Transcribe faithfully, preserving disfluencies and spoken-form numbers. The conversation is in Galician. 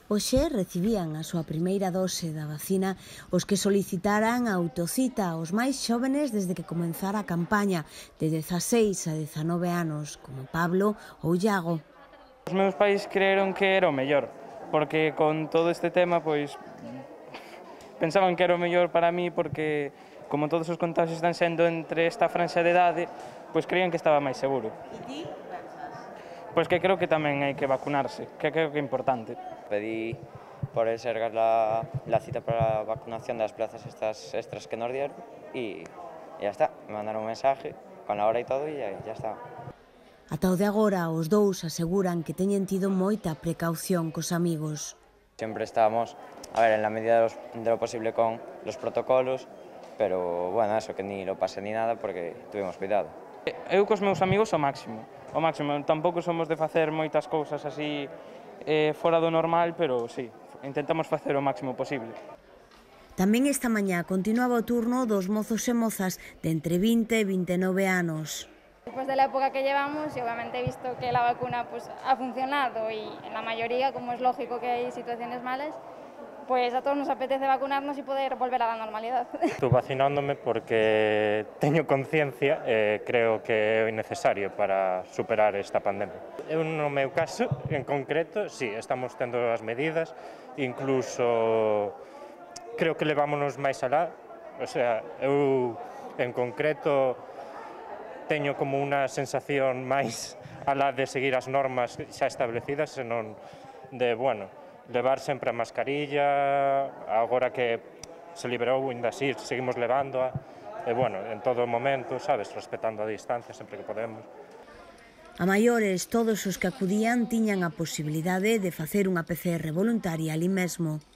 Hoxe recibían a súa primeira dose da vacina os que solicitaran a autocita aos máis xóvenes desde que comenzara a campaña, de dezaseis a dezanove anos, como Pablo ou Iago. Os meus pais creeron que era o mellor, porque con todo este tema, pois, pensaban que era o mellor para mí porque, como todos os contagios están sendo entre esta franxa de idade, pois creían que estaba máis seguro. E ti pensas? Pois que creo que tamén hai que vacunarse, que creo que é importante. Pedí por el Sergas la, la cita para la vacunación de las plazas estas extras que nos dieron y ya está, me mandaron un mensaje con la hora y todo y ya, ya está. Ata o de agora, os dous aseguran que teñen tido moita precaución cos amigos. Siempre estábamos, a ver, en la medida de, los, de lo posible con los protocolos, pero bueno, eso, que ni lo pasé ni nada porque tuvimos cuidado. Eu cos meus amigos o máximo, o máximo, tampouco somos de facer moitas cousas así eh, fora do normal, pero sí, intentamos facer o máximo posible. Tamén esta mañá continuaba o turno dos mozos e mozas de entre vinte e vinte e nove anos. Después de la época que llevamos, y obviamente he visto que la vacuna pues, ha funcionado y en la mayoría, como es lógico que hay situaciones malas, pues a todos nos apetece vacunarnos y poder volver a la normalidad. Estou vacinándome porque teño conciencia e creo que é necesario para superar esta pandemia. Eu, no meu caso, en concreto, sí, estamos tendo as medidas, incluso creo que levámonos máis alá, o sea, eu en concreto teño como unha sensación máis alá de seguir as normas xa establecidas, senón de, bueno, levar sempre a mascarilla, agora que se liberou, ainda así, seguimos levándoa, e, bueno, en todo momento, sabes, respetando a distancia sempre que podemos. A maiores, todos os que acudían tiñan a posibilidade de facer unha P C R voluntaria ali mesmo.